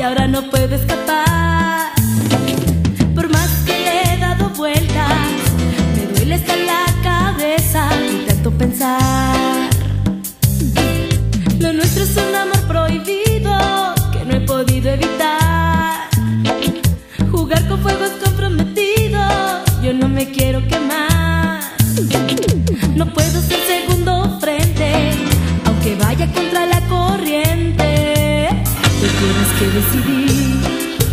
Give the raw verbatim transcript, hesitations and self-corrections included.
ahora no puedo escapar. Por más que le he dado vueltas, me duele hasta la cabeza y tanto pensar. Lo nuestro es un amor prohibido que no he podido evitar. Jugar con fuegos comprometidos, yo no me quiero quemar. No puedo ser segundo frente, aunque vaya contra la corriente. Tú tienes que decidir.